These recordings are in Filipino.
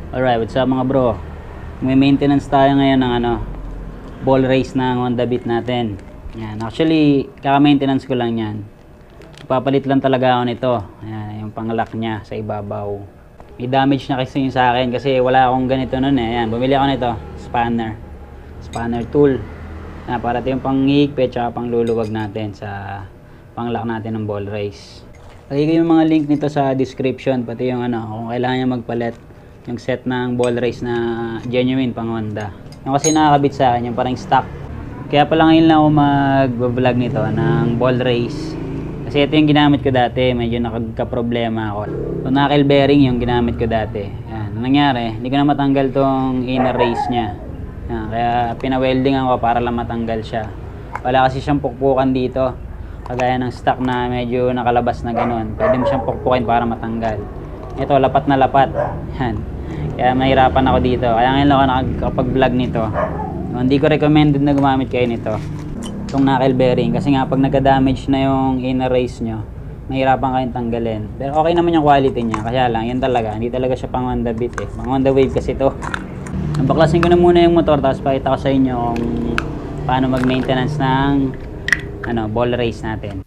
Alright, what's up mga bro? May maintenance tayo ngayon ng ball race ng Honda Beat natin. Yan, actually kaka-maintenance ko lang yan. Papalit lang talaga ako nito. Ayan, yung pang-lock niya sa ibabaw. May damage na kasi yun sa akin kasi wala akong ganito nun eh. Ayan, bumili ako nito, spanner tool. Ayan, para ito yung pang-higpit at pang-luluwag natin sa pang-lock natin ng ball race. Lagay ko yung mga link nito sa description, pati yung kung kailangan niya magpalit yung set ng ball race na genuine pang Honda. Yung kasi nakakabit sa akin, yung parang stock. Kaya pala ngayon lang ako mag-vlog nito ng ball race. Kasi ito yung ginamit ko dati, medyo nakagka-problema ako. So, knuckle bearing yung ginamit ko dati. Yan, anong nangyari? Hindi ko na matanggal tong inner race niya. Yan, kaya pina-welding ako para lang matanggal siya. Wala kasi siyang pukpukan dito. Kagaya ng stock na medyo nakalabas na ganun. Pwede mo siyang pukpukin para matanggal. Ito, lapat na lapat. Yan. Kaya mahirapan ako dito. Kaya ngayon lang ako nakakapag-vlog nito. So, hindi ko recommended na gumamit kayo nito. Itong knuckle bearing. Kasi nga pag nagka-damage na yung inner race nyo, mahirapan kayong tanggalin. Pero okay naman yung quality niya. Kaya lang, yun talaga. Hindi talaga siya pang Honda Beat eh. Pang Honda Wave kasi ito. Baklasin ko na muna yung motor. Tapos pakita ko sa inyo kung paano mag-maintenance ng ball race natin.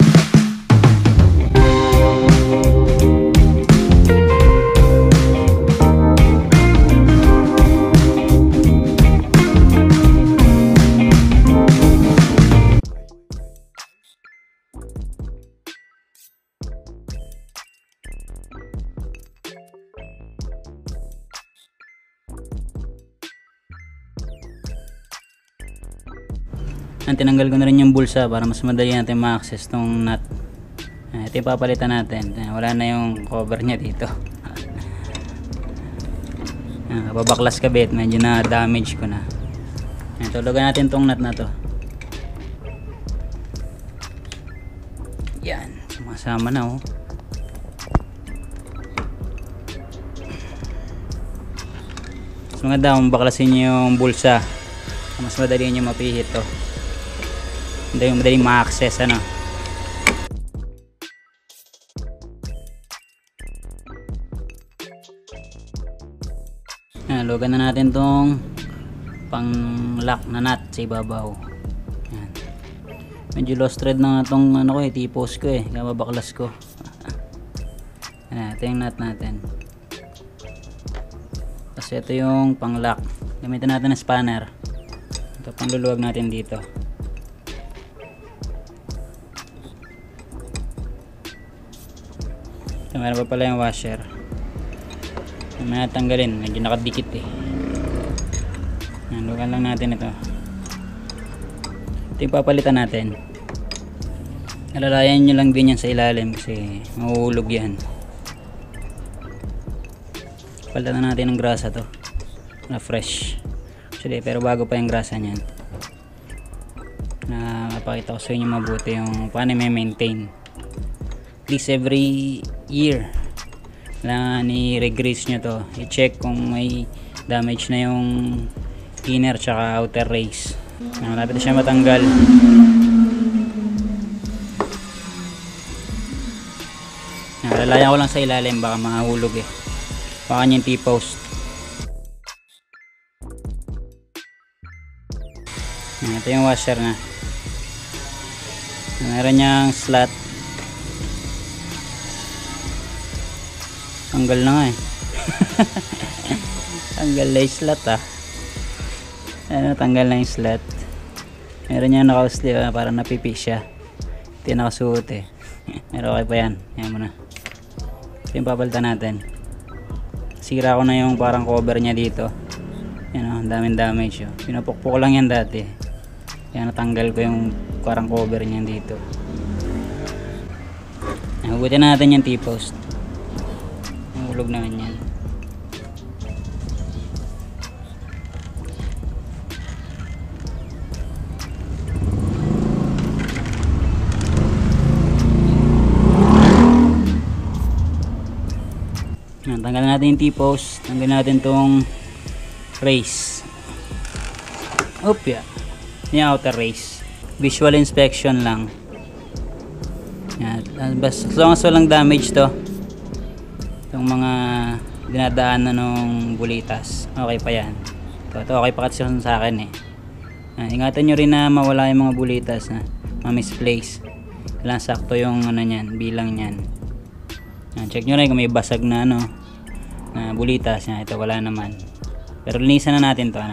Tinanggal ko na rin yung bulsa para mas madali natin ma-access tong nut. Ito yung papalitan natin. Wala na yung cover niya dito. Babaklas kabit, medyo na damage ko na. Tulugan natin tong nut na to. Yan, sumasama na oh. Mas maganda kung baklasin nyo yung bulsa. Mas madali nyo mapihit to. Madaling ma-access lugan na natin tong pang lock na nut sa ibabaw. Yan. Medyo lost thread na tong T-post ko eh, kaya mabaklas ko. Ito yung nut natin. Kasi ito yung pang lock. Gamitin natin ng spanner. Ito pang luluwag natin dito. Meron pa pala yung washer. May natanggalin, medyo nakadikit eh. Lugan lang natin ito. Ito yung papalitan natin. Alalayan nyo lang din yan sa ilalim kasi mahuhulog yan. Palitan natin ng grasa to na fresh. Actually, pero bago pa yung grasa nyan. Napakita ko sa inyo mabuti yung paano may maintain. At least every year na ni-regrease nyo to, i-check kung may damage na yung inner tsaka outer race. Malapit na siya matanggal. Lalayan ko lang sa ilalim, baka mahulog eh. Baka yung T-post. Ito yung washer na. Meron niyang slot. Tanggal na nga eh. Tanggal na yung slot ah. Tanggal na yung slot. Meron niya nakausli para napipi siya. Hindi nakasuot eh. Pero okay pa yan. Ayan mo na. Ito yung papalitan natin. Sira ko na yung parang cover niya dito. Yan daming damage oh. Pinapukpok lang yan dati. Kaya natanggal ko yung parang cover niya dito. Hugutin natin yung T-post. Hulog naman yan. Tanggalin natin yung T-post. Tanggalin natin tong race. Opya. Yung outer race. Visual inspection lang. Yan. As long as walang damage to. Itong mga dinadaanan ng bulitas. Okay pa yan. Ito okay pa kasi sa akin eh. Ingatan nyo rin na mawala yung mga bulitas na ma-misplace. Kailangan sakto yung ano nyan, bilang nyan. Check nyo rin kung may basag na ano na bulitas. Ito wala naman. Pero linisan na natin to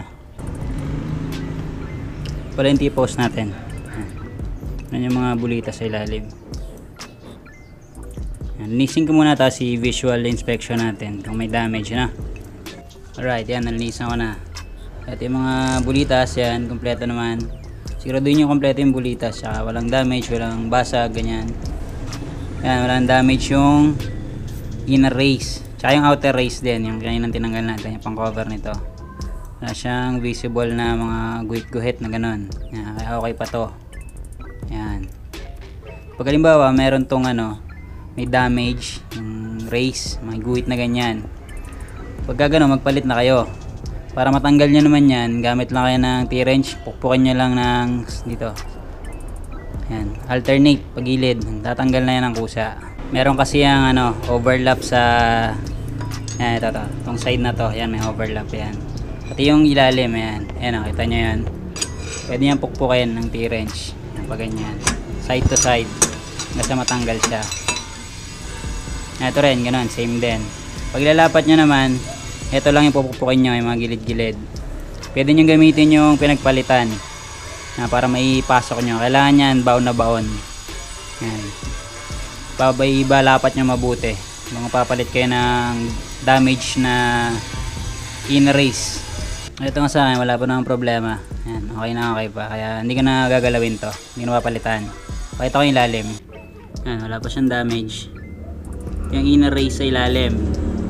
pala yung T-post natin. Yan yung mga bulitas sa ilalim. Linisin ko muna tapos si visual inspection natin kung may damage na. Alright, yan, nalinisan ko na. At yung mga bulitas, yan, kompleto naman. Siguraduhin nyo kompleto yung bulitas, saka walang damage, walang basag, ganyan. Yan, walang damage yung inner race, tsaka yung outer race din, yung kaninang tinanggal natin, yung pang cover nito. Wala siyang visible na mga guhit-guhit na ganon. Yan, kaya okay pa to. Yan. Pag halimbawa, meron tong ano, may damage, yung race, may guhit na ganyan. Pagka gano'n, magpalit na kayo. Para matanggal nyo naman yan, gamit lang kayo ng T-wrench, pukpukin nyo lang ng dito. Yan, alternate, pagilid, tatanggal na yan ng kusa. Meron kasi yung ano, overlap sa, yan, ito, itong side na to, yan, may overlap yan. Pati yung ilalim, yan, yan, kita nyo yan. Pwede yan pukpukin ng T-wrench, yan, pag ganyan. Side to side, hanggang sa matanggal siya. Ito rin, gano'n, same din. Pag ilalapat nyo naman, ito lang yung pupukpukin nyo, yung mga gilid-gilid. Pwede nyo gamitin yung pinagpalitan para maipasok nyo. Kailangan yan, baon na baon. Yan. Ibalapat nyo mabuti. Kung mapapalit kayo ng damage na inner race. Ito nga sa akin, wala pa namang problema. Yan, okay na okay pa. Kaya hindi ko na gagalawin to. Hindi ko na papalitan. Pakita ko yung ilalim. Yan, wala pa siyang damage. Yung inner race sa ilalim.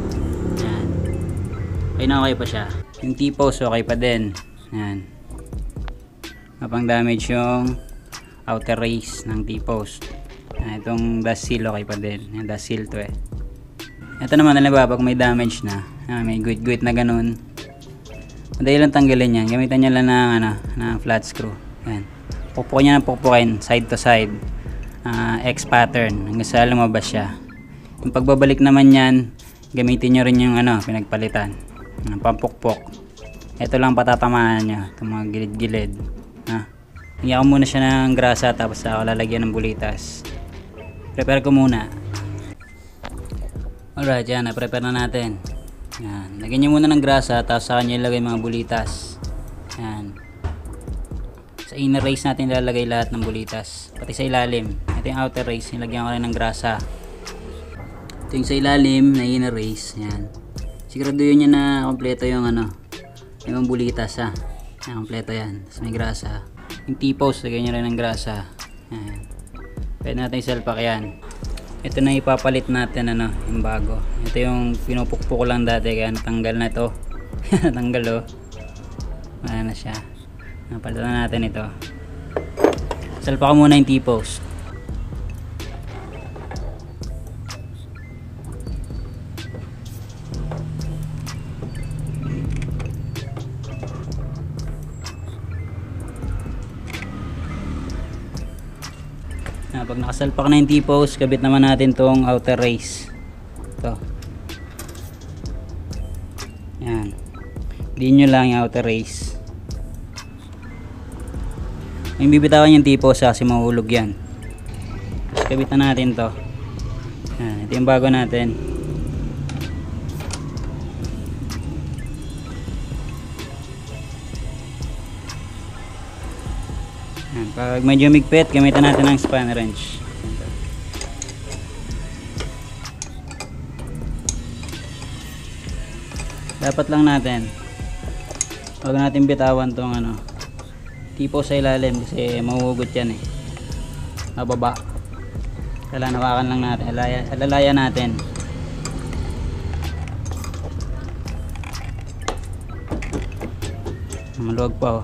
Okay na okay pa siya. Yung T-post okay pa din. Yan. Mapang damage yung outer race ng T-post. Itong dust seal okay pa din. Yung dust seal to eh. Ito naman halimbawa pag may damage na, may guhit-guhit na ganun. Madali lang tanggalin yan. Gamitan nyo lang ng, ng flat screw. Yan. Pukpukin nyo ng pukpukin side to side. X pattern hanggang sa lumabas siya. Yung pagbabalik naman yan, gamitin nyo rin yung pinagpalitan. Pampukpok. Ito lang patatamaan nyo, itong mga gilid-gilid. Hingyan ko muna siya ng grasa tapos ako lalagyan ng bulitas. Prepare ko muna. Alright, yan, na-prepare na natin. Yan, lagyan nyo muna ng grasa tapos saka nyo ilagay mga bulitas. Yan. Sa inner race natin ilalagay lahat ng bulitas, pati sa ilalim. Ito yung outer race, nilagyan ko rin ng grasa. Ito yung sa ilalim na inner race. Yan. Siguraduhin nyo na kompleto yung yung bulitas kompleto yan. Tapos may grasa. Yung T-post, lagyan nyo rin ng grasa. Ayan. Pwede natin isalpak yan. Ito na ipapalit natin yung bago. Ito yung pinupukpok ko lang dati kaya natanggal na ito. Natanggal oh. Wala na siya. Napalitan na natin ito. Salpak ko muna yung T-post. Pag nakasalpak na yung T-post, kabit naman natin tong outer race. Ito. Yan. Diin nyo lang yung outer race. Yung bibitawan yung T-post kasi mahulog yan. Tapos kabit na natin to. Yan. Ito yung bago natin. Pag medyo migpit, gamitan natin ng span wrench. Dapat lang natin, huwag natin bitawan tong T-post sa ilalim kasi mahuhugot yan eh. Mababa. Kailangan hawakan lang natin, alalayan natin. Maluwag pa oh.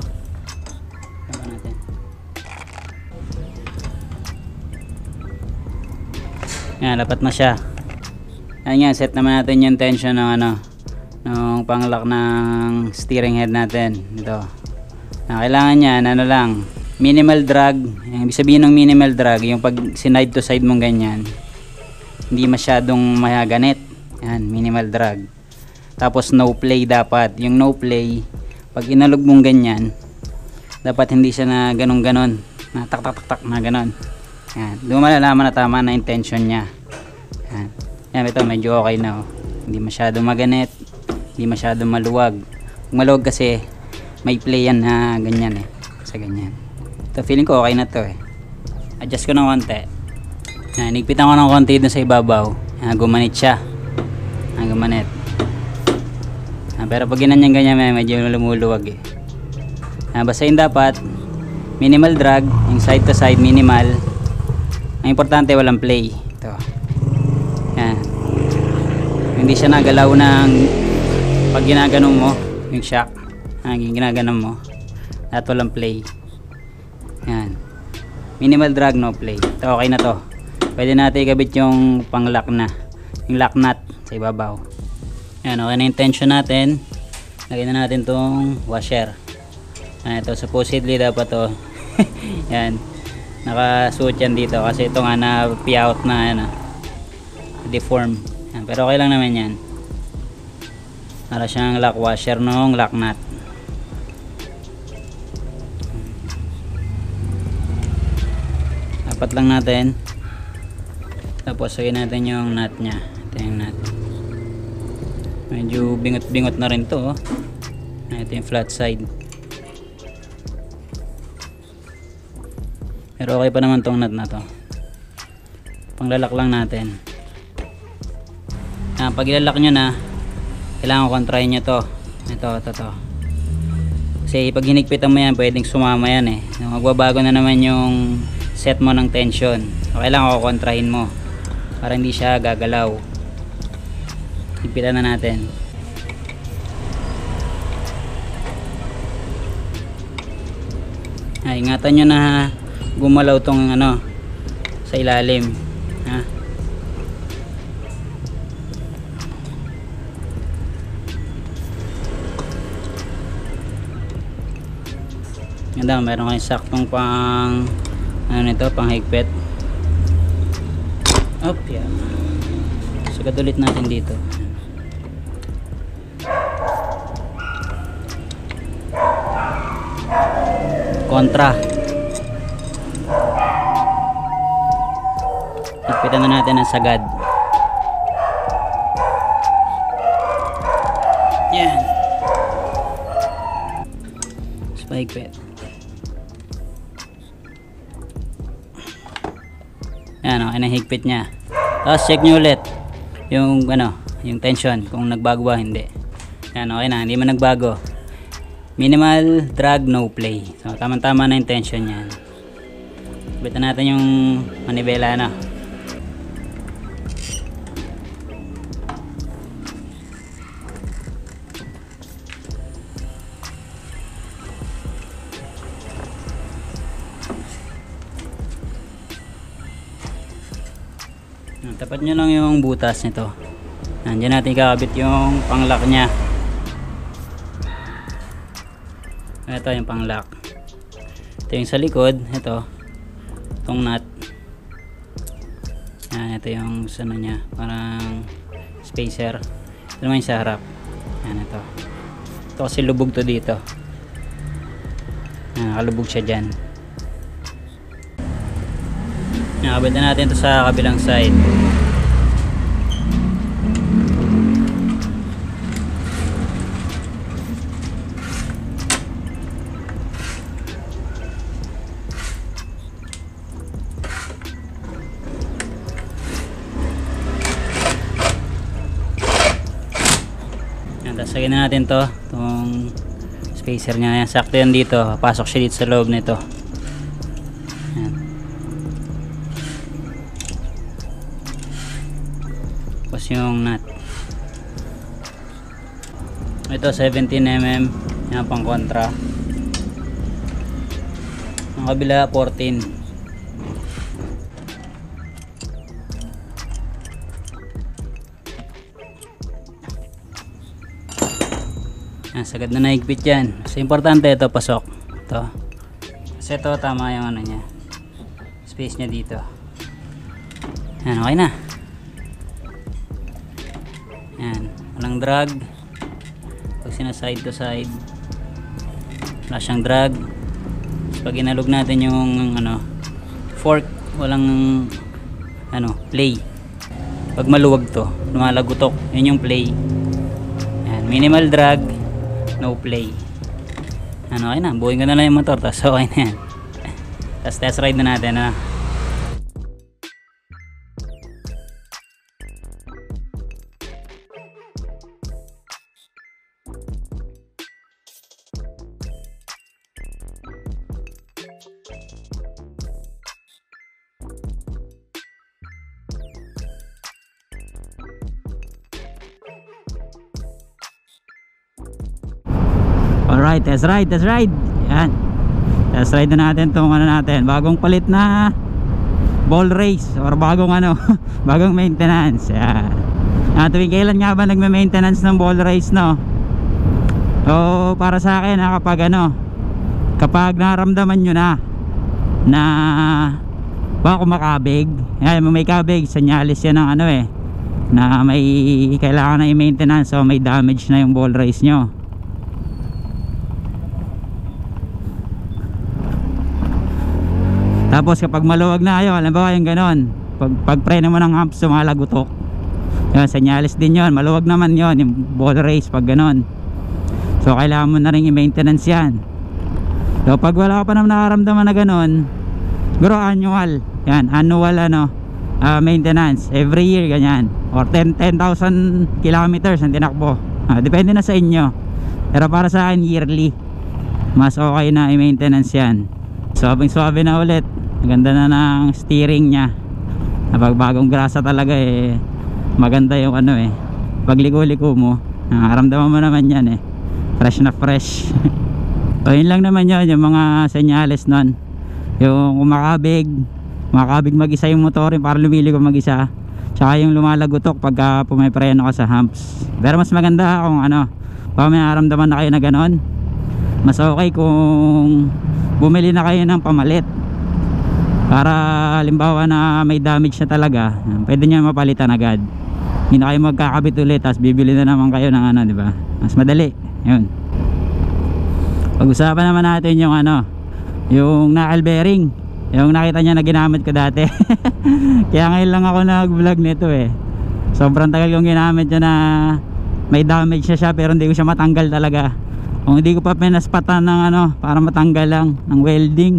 Yan, dapat na siya. Ayan nga, set naman natin yung tension ng ng panglock ng steering head natin. Ito. Kailangan niya, lang, minimal drag. Ibig sabihin ng minimal drag, yung pag side to side mong ganyan, hindi masyadong mayaganit. Yan, minimal drag. Tapos no play dapat. Yung no play, pag inalog mong ganyan, dapat hindi siya na ganon-ganon, na tak na ganon. Yan, doon malalaman na tama na intention niya. Yan. Yan, ito medyo okay na, oh. Hindi masyado maganit, hindi masyado maluwag. Kung maluwag kasi may play yan na ganyan eh. Sa ganyan. Ito feeling ko okay na to eh. Adjust ko ng konti. Yan, nigpitan ko ng konti dun sa ibabaw. Yan, gumanit siya. Yan, gumanit. Yan, pero pag ginanyan ganyan medyo lumuluwag eh. Yan, basta yun dapat minimal drag, yung side to side minimal. Ang importante walang play. Ito. Yan. Hindi siya nagalaw ng pag ginaganon mo yung shock. Yan, ginaganon mo. At walang play. Yan. Minimal drag, no play. Ito, okay na to. Pwede natin ikabit yung pang lock na. Yung lock nut sa ibabaw. Yan, okay na yung tension natin. Lagyan na natin tong washer. Yan, ito supposedly dapat to. Yan. Nakasuot yan dito kasi ito nga na pi-out na ano, deform. Yan, pero okay lang naman yan. Para siyang lock washer nung lock nut. Dapat lang natin. Tapos lagyan natin yung nut nya. Ito yung nut. Medyo bingot-bingot na rin to, oh. Ito yung flat side. Pero okay pa naman tong nut na to. Panglalak lang natin. Pag ilalak nyo na, kailangan kontrahin nyo to. Ito. Kasi pag hinigpitan mo yan, pwedeng sumama yan eh. Magbabago na naman yung set mo ng tension. So, kailangan kontrahin mo para hindi siya gagalaw. Higpitan na natin. Ingatan nyo na gumalaw tong ano sa ilalim, ha. Ganda, meron kayong saktong pang ano nito, pang higpit. Up, yan. Sagad ulit natin dito. Kontra. Higpitan na natin ang sagad. Yan. Spike. Yan, okay na higpit nya. Tapos check nyo ulit yung ano, yung tension kung nagbago ba hindi. Yan, okay na, hindi man nagbago. Minimal drag, no play. So tama-tama na yung tension yan. Bitan natin yung manibela na. Tapat nyo lang yung butas nito. Nandiyan natin kakabit yung pang-lock nya. Ito yung pang-lock. Ito yung sa likod. Ito. Itong nut. Yan, ito yung ano nya. Parang spacer. Ito naman yung sa harap. Yan, ito. Ito kasi lubog to dito. Yan, nakalubog siya dyan. Nakabit na natin ito sa kabilang side. Tapos lagyan na natin to, itong spacer nya. Yan, sakto yan dito. Pasok siya dito sa loob nito. Yan. Tapos yung nut. Ito 17mm. Yan pang kontra. Ang kabila 14. Sagad na naigpit yan. So importante ito, pasok ito. Kasi ito tama yung ano nya, space nya dito. Yan, okay na. Yan, walang drag, Pag sinaside to side, wala siyang drag. Pag inalog natin yung fork, walang play. Pag maluwag to, lumalagutok, yun yung play. Yan, minimal drag, no play. Okay na, buuin ko na lang yung motor, tapos okay na yan. Tapos test ride na natin. Alright, test ride. Yan. Test ride na natin itong natin. Bagong palit na ball race or bagong bagong maintenance. Yan. Tuwing kailan nga ba nagme-maintenance ng ball race, no? So, para sa akin, kapag naramdaman nyo na baka kumakabig. Yan, may kabig, sanyalis yan ng na may kailangan na i-maintenance o may damage na yung ball race nyo. Tapos kapag maluwag na alam ba yung ganon, pag preno mo ng humps, sumalagutok. Yan, senyales din yon. Maluwag naman yon yung ball race pag ganon. So kailangan mo na rin i-maintenance yan. So pag wala ka pa naman nakaramdaman na ganon, siguro annual. Yan, annual maintenance. Every year ganyan. Or 10,000 kilometers ang tinakbo. Depende na sa inyo. Pero para sa akin yearly, mas okay na i-maintenance yan. Suwabing-suwabe na ulit. Maganda na ng steering niya. Kapag bagong grasa talaga maganda yung pag liko-liko mo, nakaramdaman mo naman yan fresh na fresh. So yun lang naman yun, yung mga senyales nun. Yung kumakabig mag-isa yung motor, para lumiliko mag-isa. Tsaka yung lumalagutok pagka pumipreno ka sa humps. Pero mas maganda kung pag may nakaramdaman na kayo na ganon, mas okay kung bumili na kayo ng pamalit. Para halimbawa na may damage na talaga, pwede nyo mapalitan agad. Hindi na kayo magkakabit ulit, tapos bibili na naman kayo ng di ba? Mas madali. Yun. Pag-usapan naman natin yung yung knuckle bearing. Yung nakita niya na ginamit ko dati. Kaya ngayon lang ako nag-vlog nito Sobrang tagal kong ginamit yun na may damage na siya, pero hindi ko siya matanggal talaga. Kung hindi ko pa pinaspatan ng para matanggal lang ng welding.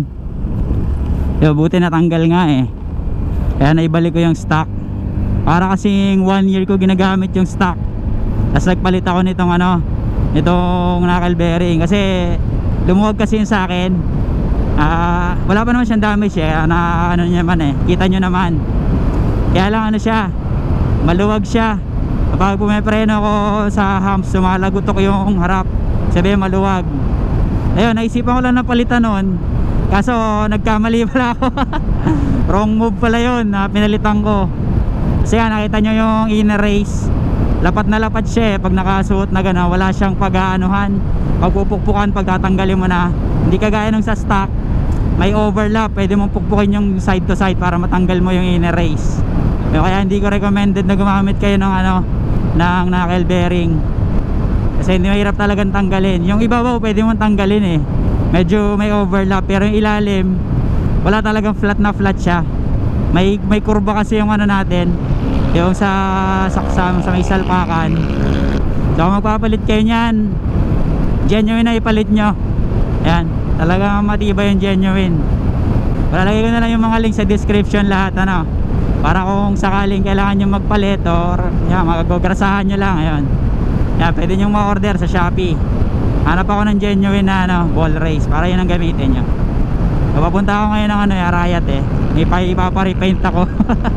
Buti natanggal nga kaya naibalik ko yung stock. Para kasing 1 year ko ginagamit yung stock, tapos nagpalit ako nitong itong knuckle bearing kasi lumuwag kasi yun sa akin. Wala pa naman siyang damage na kita nyo naman. Kaya lang siya, maluwag siya. Kapag pumipreno ko sa humps, sumalagutok yung harap, sabi maluwag. Ayun, naisipan ko lang na palitan nun, kaso nagkamali pala ako. Wrong move pala yun na pinalitan ko. Kasi nakita nyo yung inner race, lapat na lapat siya pag nakasuot na gano'n. Wala siyang pag-aanuhan, pagpupukpukan pag tatanggalin mo na. Hindi kagaya nung sa stock, may overlap, pwede mong pukpukin yung side to side para matanggal mo yung inner race. Kaya hindi ko recommended na gumamit kayo ng ng knuckle bearing, kasi hindi, mahirap talagang tanggalin. Yung ibabaw pwede mong tanggalin medyo may overlap, pero yung ilalim wala, talagang flat na flat siya. May kurba kasi yung natin, yung sa may salpakan. So kung magpapalit kayo nyan, genuine na ipalit nyo. Yan, talagang matibay yung genuine. Palalagay ko na lang yung mga link sa description lahat para kung sakaling kailangan nyo magpalit or magagrasahan nyo lang. Ayun, yan, pwede nyo ma-order sa Shopee. Hanap ako ng genuine na ball race para yun ang gamitin nyo. Papunta ako ngayon ng Arayat may ipaparepaint ako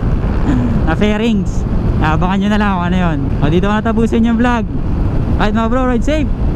na fairings. Abangan nyo na lang kung yun. Dito ko natapusin yung vlog. Alright mga bro, ride safe.